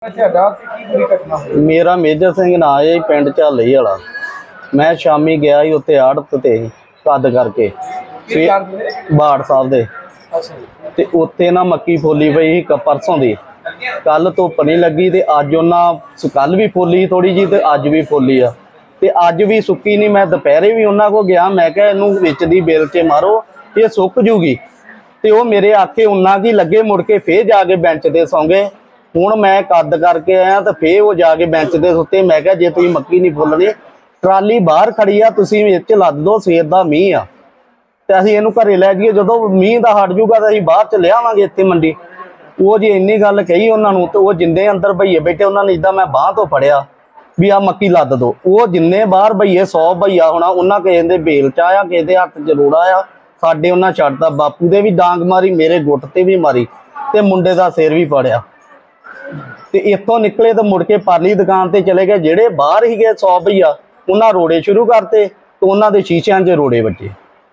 मेरा मेजर सिंह ना है पिंड झाली वाला। मैं शामी गया ही उत्ते आड़त ते कद करके बाड़ साहब दे ते उत्ते ना मक्की फुली पई परसों दी। कल धुप्प नहीं लगी ते अज उन्हां कल भी फुली थोड़ी जी ते अज भी फुली आ ते अज भी सुक्की नहीं। मैं दोपहरे भी उन्हां को गया, मैं कहा इनू विच दी बेल च मारो ये सुक जूगी ते वो मेरे आखे उन्ना की लगे। मुड़ के फिर जाके बेंच ते सौ गए। हुण मैं कद करके आया तो फिर वो जाके बेंच ते सुते। मैं कहा जे तुसीं मक्की नहीं फुलनी ट्राली बाहर खड़ी आ, तुसीं विच लद दो, सवेर दा मींह आ ते असीं इहनूं घरे लै जाईए, जदों मींह दा हट जूगा तो असीं बाहर च ले आवांगे इत्थे मंडी। वो जी इन्नी गल कही उन्होंने तो वो जिन्ने अंदर भईए बैठे उन्होंने इदा मैं बांह तो फड़िया भी आ मक्की लद दो। वो जिन्ने बाहर भईए 100 भईया होना उन्हें किसी के बेल च आया, किसी के हथ च रोड़ा आ। साडे उन्हें छड्डता, बापू दे भी डांग मारी, मेरे गुट ते भी मारी ते मुंडे दा सिर भी फड़िया ते इत्थों निकले तो मुड़ के परली दुकान ते चले गए। जेड़े बाहर ही गए 100 भईया उन्हें रोड़े शुरू करते तो उन्होंने शीशियां च रोड़े बचे।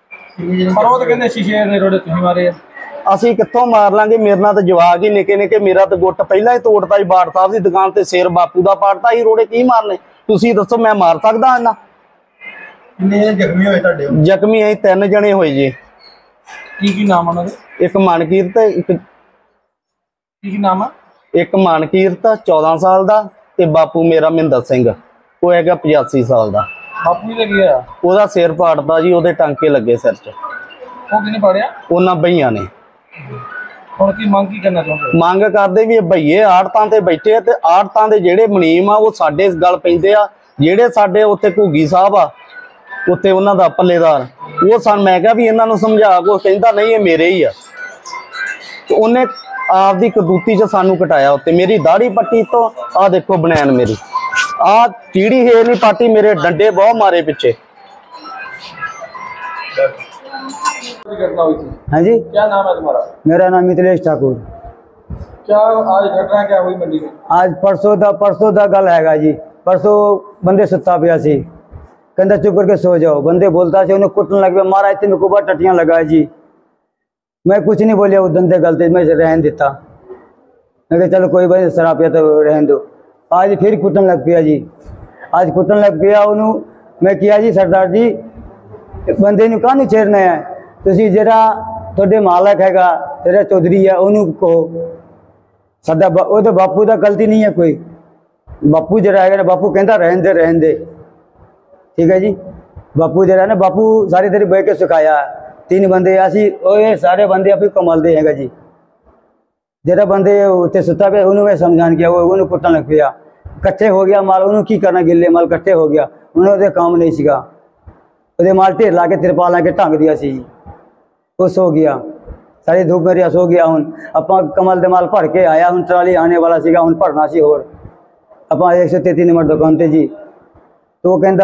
असीं कित्थों मार लांगे, मेरे नाल तो जवाक ही निके निके, मेरा तो गुट पहला ही तोड़ता ही बाड़ साहब की दुकान ते सिर बापू का पाड़ता ही। रोड़े की मारने तुसीं दसो, मैं मार सकदा इन्ना? जख्मी होए तुहाडे? जख्मी असीं 3 जने होए जी। की नाम उन्हां दे? एक मनकीरत, की नाम है? एक मनकीरत 14 साल का ते बापू मेरा महिंदर सिंह वो हैगा 85 साल का। बापू जी लगी है ओहदा सिर पाड़ता जी, ओहदे टांके लगे सिर च। वो किने पाड़िया? उन्हां भईयां ने। हुण की मंग की करना चाहुंदे? मंग करदे भी भईए आड़तां ते बैठे ते आड़तां दे जेड़े मुनीम आ वो साडे गल पैंदे आ। जेड़े साडे उत्ते घुग्गी साहब आ उत्ते उन्हां दा पल्लेदार वो सन, मैं कहा भी इन्हां नूं समझा को, कहंदा नहीं ये मेरे ही आ। ते उन्हें आपदी कदूती च सानू कटाया उत्ते। मेरी दाढ़ी पट्टी तो आ देखो बनैन मेरी आ चीड़ी है नहीं पाटी, मेरे डंडे बहुत मारे पिछे। हाँ जी, क्या नाम है तुम्हारा? मेरा नाम मिथिलेश ठाकुर। क्या आज घटना क्या हुई मंडी में? आज परसों दा गल हैगा जी। परसों बंदे सुता पिया सी, कहंदा चुप करके सो जाओ। बंदे बोलता से उन्हें कुटन लग गया, मारा इतने को बार टटियां लगा जी। मैं कुछ नहीं बोलिया, वो दंदे गलते मैं रहन देता। मैं कहा चलो कोई बात, शराब पिया तो रहन दो। आज फिर कुटन लग पिया जी। आज कुटन लग पिया उन्होंने। मैं किया जी सरदार जी बंदे नूं काहनूं छेड़ना है? तुसीं जेड़ा तुहाडे मालक हैगा तेरा चौधरी है उन्होंने कहो। साडा वो तो बापू का गलती नहीं है कोई। बापू जरा है बापू कहता रहन दे ठीक है जी। बापू जरा ना बापू सारी तेरी बह के सिखाया 3 बंदे असी ये सारे बंदे अभी कमाल दे हैगा जी। जरा बंदे उत्ते सुता पे उन्होंने समझान किया, वो उन्होंने कुटन लग पिया। कट्ठे हो गया माल, उन्होंने की करना, गिले माल कट्ठे हो गया। उन्होंने काम नहीं सीखा, वो माल ढेर ला के तिरपाल ला के ढंग दिया सी। वो सो गया, सारी धूप मेरी सो गया। हूँ अपना कमल दे माल भर के आया, हूँ ट्राली आने वाला सीगा, हूँ भरना सी होर। अपना 133 नंबर दुकान ते जी। तो वो कहता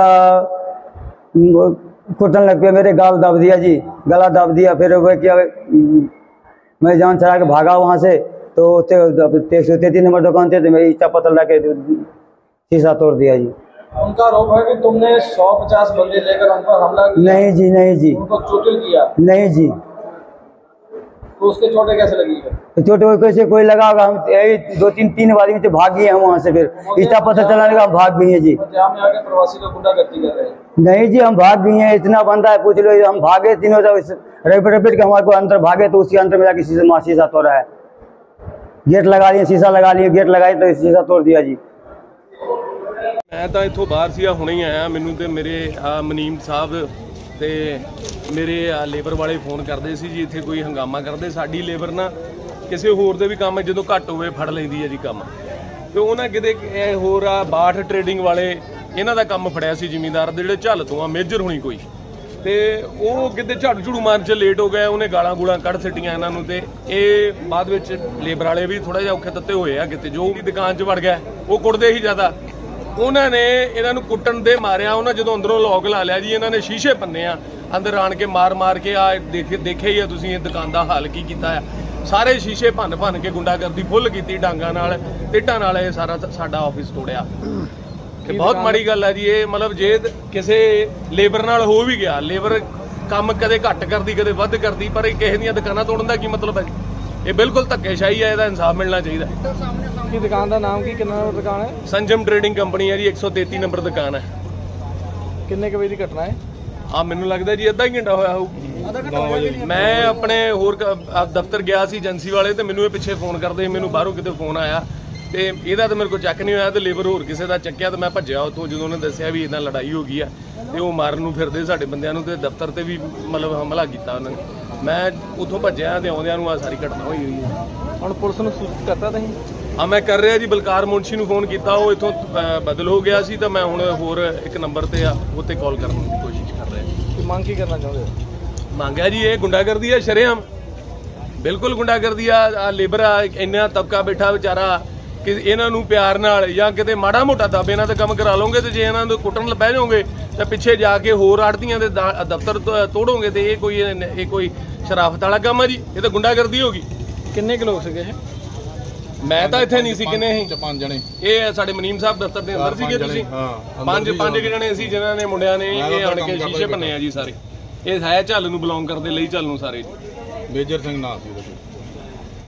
कुटन लग पे, मेरे गाल दब दिया जी, गला दब दिया। फिर वह क्या मैं जान चला के भागा वहाँ से। तो 133 नंबर दुकान थे तो मेरी चप्पल ला के शीशा तोड़ दिया जी। उनका आरोप है कि तुमने 150 बंदे लेकर उन पर हमला किया? नहीं जी, नहीं जी, उनको चोटिल किया? नहीं जी। तो उसके चोटें कैसे लगी? तो चोटें कैसे कोई लगा होगा? हम यही 2-3 आदमी तो भाग गए हैं वहाँ से। फिर इतना पता चला लगा हम भाग गए हैं जी। जाम में आके प्रवासी लोग गुंडागर्दी कर रहे हैं? नहीं जी, हम भाग गए हैं। इतना बंदा है पूछ लो, हम भागे तीनों रैपिड के हमारे को अंदर भागे तो उसके अंदर में जाके शीशा तोड़ा है। गेट लगा लिए, शीशा लगा लिए, गेट लगाई तो शीशा तोड़ दिया जी। मैं तो इत्थों बाहर सीगा, हुणे ही आया। मैनू तो मेरे मनीम साहब ते मेरे लेबर वाले फोन करते सी जी, इत्थे कोई हंगामा करते। साडी लेबर ना किसी होर दे भी काम जदों घट होवे फड़ लैंदी है जी काम। तो उन्हें किते होर आ बाठ ट्रेडिंग वाले इन्हां दा काम फड़िया सी जिमींदार दे, जिहड़े झल तो आ मेजर होनी कोई। तो वो किते झाड़ू झूड़ू मारन च लेट हो गए, उन्हें गालां गूलां कढ़ सिट्टियां इन्हां नूं। ते ये बाद विच लेबर वाले भी थोड़ा जिहा औखे तत्ते होए आ। किते जो भी दुकान च वड़ गया वो कुटदे ही ज़्यादा। उन्होंने इन्हों कुटन दे मारिया, उन्हें जो अंदरों लॉक ला लिया जी। इन्होंने शीशे भन्ने आ अंदर आन के मार के। आ देखे ही है तुसीं इस दुकान का हाल की किया है। सारे शीशे भन के गुंडागर्दी फुल की डांगा नाल टेटां नाल ये सारा साडा ऑफिस तोड़िया। बहुत माड़ी गल है जी ये। मतलब जे किसी लेबर नाल हो भी गया, लेबर काम कदे घट करती कदे वध करती, पर किसी दी दुकानां तोड़न दा की मतलब है? ये बिल्कुल धक्केशाही है, इसदा इंसाफ मिलना चाहिए। की दुकान का नाम की कितना नंबर दुकान है ਸੰਜਮ ਟ੍ਰੇਡਿੰਗ ਕੰਪਨੀ ਹੈ ਜੀ 133 ਨੰਬਰ ਦੁਕਾਨ ਹੈ। किन्ने के बजे की घटना है ਆ ਮੈਨੂੰ ਲੱਗਦਾ ਜੀ ਅੱਧਾ ਹੀ ਘੰਟਾ ਹੋਇਆ ਹੋਊ। ਮੈਂ ਆਪਣੇ ਹੋਰ ਦਫ਼ਤਰ ਗਿਆ ਸੀ ਏਜੰਸੀ ਵਾਲੇ ਤੇ ਮੈਨੂੰ ਇਹ ਪਿੱਛੇ ਫੋਨ ਕਰਦੇ, ਮੈਨੂੰ ਬਾਹਰੋਂ ਕਿਤੇ ਫੋਨ ਆਇਆ ਤੇ ਇਹਦਾ ਤਾਂ ਮੇਰੇ ਕੋਲ ਚੱਕ ਨਹੀਂ ਹੋਇਆ ਤੇ ਲੇਬਰ ਹੋਰ ਕਿਸੇ ਦਾ ਚੱਕਿਆ ਤੇ ਮੈਂ ਭੱਜਿਆ ਉੱਥੋਂ। ਜਦੋਂ ਉਹਨੇ ਦੱਸਿਆ ਵੀ ਇਦਾਂ ਲੜਾਈ ਹੋ ਗਈ ਆ ਤੇ ਉਹ ਮਾਰਨ ਨੂੰ ਫਿਰਦੇ ਸਾਡੇ ਬੰਦਿਆਂ ਨੂੰ ਤੇ ਦਫ਼ਤਰ ਤੇ ਵੀ ਮਤਲਬ ਹਮਲਾ ਕੀਤਾ ਉਹਨਾਂ ਨੇ। ਮੈਂ ਉੱਥੋਂ ਭੱਜਿਆ ਤੇ ਆਉਂਦਿਆਂ ਨੂੰ ਆ ਸਾਰੀ ਘਟਨਾ ਹੋਈ ਹੋਈ ਹੈ। ਹੁਣ ਪੁਲਿਸ ਨੂੰ ਸੂਚਿਤ ਕਰਤਾ ਤੁਸੀਂ ਹਾਂ ਮੈਂ ਕਰ ਰਿਹਾ ਜੀ, ਬਲਕਾਰ ਮੁੰਸ਼ੀ ਨੂੰ ਫੋਨ ਕੀਤਾ, ਉਹ ਇੱਥੋਂ ਬਦਲ ਹੋ ਗਿਆ ਸੀ ਤਾਂ ਮੈਂ ਹੁਣ ਹੋਰ ਇੱਕ ਨੰਬਰ ਤੇ ਆ ਉੱਤੇ ਕਾਲ ਕਰਨ ਦੀ ਕੋਸ਼ਿਸ਼ ਕਰ ਰਿਹਾ। ਕੀ ਮੰਗ ਕੀ ਕਰਨਾ ਚਾਹੁੰਦੇ ਹੋ ਮੰਗਿਆ ਜੀ ਇਹ ਗੁੰਡਾਗਰਦੀ ਆ ਸ਼ਰੇਆਮ, ਬਿਲਕੁਲ ਗੁੰਡਾਗਰਦੀ ਆ। ਲੇਬਰ ਆ ਇੰਨਾ ਤਬਕਾ ਬੈਠਾ ਵਿਚਾਰਾ ਕਿ ਇਹਨਾਂ ਨੂੰ ਪਿਆਰ ਨਾਲ ਜਾਂ ਕਿਤੇ ਮਾੜਾ ਮੋਟਾ ਦੱਬ ਇਹਨਾਂ ਦਾ ਕੰਮ ਕਰਾ ਲਓਗੇ ਤੇ ਜੇ ਇਹਨਾਂ ਨੂੰ ਕੁੱਟਣ ਬਹਿ ਜਾਓਗੇ ਤਾਂ ਪਿੱਛੇ ਜਾ ਕੇ ਹੋਰ ਆੜਤੀਆਂ ਦੇ ਦਫ਼ਤਰ ਤੋੜੋਗੇ ਤੇ ਇਹ ਕੋਈ ਸ਼ਰਾਫਤ ਵਾਲਾ ਕੰਮ ਆ ਜੀ, ਇਹ ਤਾਂ ਗੁੰਡਾਗਰਦੀ ਹੋ ਗਈ। ਕਿੰਨੇ ਕੁ ਲੋਕ ਸੀਗੇ ਇਹ ਮੈਂ ਤਾਂ ਇੱਥੇ ਨਹੀਂ ਸੀ, ਕਿੰਨੇ ਸੀ 5 ਜਣੇ ਇਹ ਸਾਡੇ ਮਨੀਮ ਸਾਹਿਬ ਦਫ਼ਤਰ ਦੇ ਅੰਦਰ ਸੀਗੇ ਤੁਸੀਂ? ਪੰਜ ਜਣੇ ਸੀ ਜਿਨ੍ਹਾਂ ਨੇ ਮੁੰਡਿਆਂ ਨੇ ਇਹ ਆਣ ਕੇ ਸ਼ੀਸ਼ੇ ਭੰਨੇ ਆ ਜੀ ਸਾਰੇ। ਇਹ ਹੈ ਝੱਲ ਨੂੰ ਬਿਲੋਂਗ ਕਰਦੇ ਲਈ ਝੱਲ ਨੂੰ ਸਾਰੇ। ਮੇਜਰ ਸਿੰਘ ਨਾਂ ਸੀ ਉਹਦਾ।